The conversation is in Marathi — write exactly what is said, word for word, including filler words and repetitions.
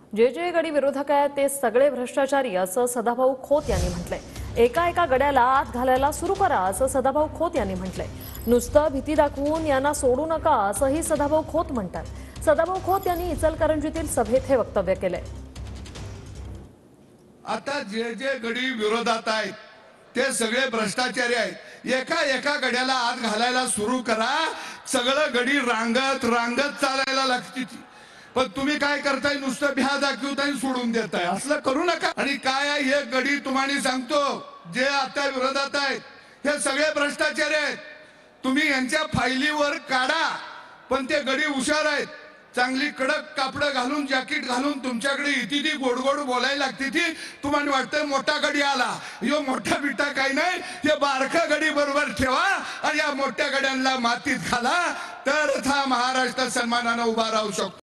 जे जे गडी विरोधक आहेत ते सगळे भ्रष्टाचारी असं सदाभाऊ खोत यांनी म्हटलंय। एका एका गड्याला आत घालायला सुरू करा असं सदाभाऊ खोत यांनी म्हटलंय। नुसतं भीती दाखवून यांना सोडू नका असंही सदाभाऊ खोत म्हणतात। सदाभाऊ खोत यांनी इचलकरंजीतील सभेत हे वक्तव्य केलंय। आता जे जे गडी विरोधात आहेत ते सगळे भ्रष्टाचारी आहेत। एका एका गड्याला आत घालायला सुरू करा, सगळं गडी रांगत रांगत चालायला लागते। पण तुम्ही काय करताय, नुसतं भ्या दाखवताय सोडून देताय। असलं करू नका। आणि काय आहे हे गडी तुम्हाला सांगतो, जे आता विरोधात आहेत हे सगळे भ्रष्टाचारी आहेत। तुम्ही यांच्या फायलीवर काढा, पण ते गडी हुशार आहेत। चांगली कडक कापडं घालून जॅकेट घालून तुमच्याकडे इथे ती गोड गोड बोलायला लागते। ती तुम्हाला वाटतं मोठा गडी आला, यो मोठा बिटा काही नाही, हे बारका गडी बरोबर ठेवा आणि या मोठ्या गड्यांना मातीत घाला, तरच हा महाराष्ट्र सन्मानाने उभा राहू शकतो।